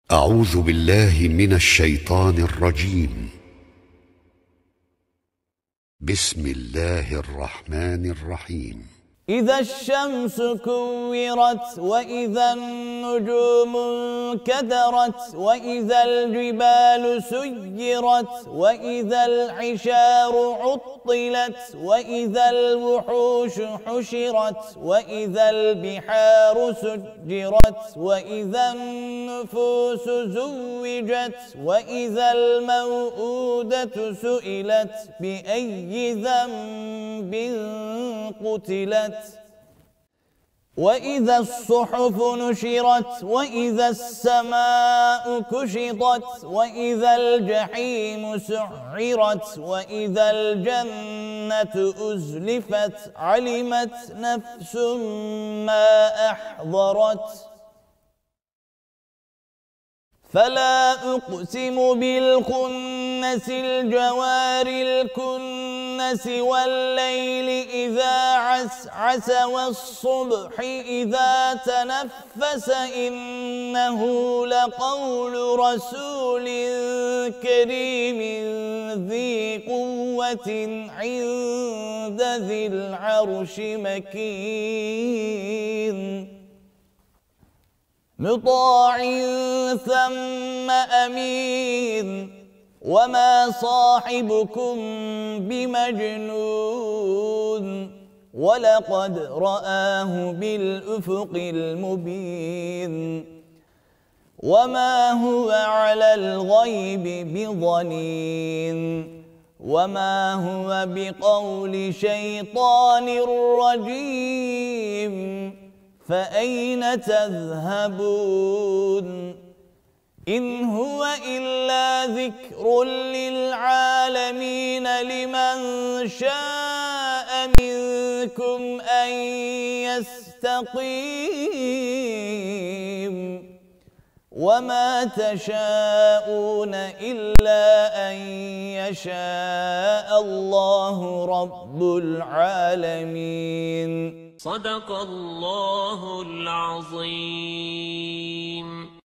أعوذ بالله من الشيطان الرجيم. بسم الله الرحمن الرحيم. إذا الشمس كورت وإذا النجوم انكدرت وإذا الجبال سيرت وإذا العشار عطلت وإذا الوحوش حشرت وإذا البحار سجرت وإذا النفوس زوجت وإذا الموءودة سئلت بأي ذنب قتلت وإذا الصحف نشرت وإذا السماء كشطت وإذا الجحيم سعرت وإذا الجنة أزلفت علمت نفس ما أحضرت فلا أقسم بالخنس الجوار الكنس والليل إذا عسعس والصبح إذا تنفس إنه لقول رسول كريم ذي قوة عند ذي العرش مكين مطاع ثم أمين وما صاحبكم بمجنون ولقد رآه بالأفق المبين وما هو على الغيب بضنين وما هو بقول شيطان رجيم فأين تذهبون إن هو إلا ذكر للعالمين لمن شاء منكم أن يستقيم وما تشاءون إلا أن يشاء الله رب العالمين. صدق الله العظيم.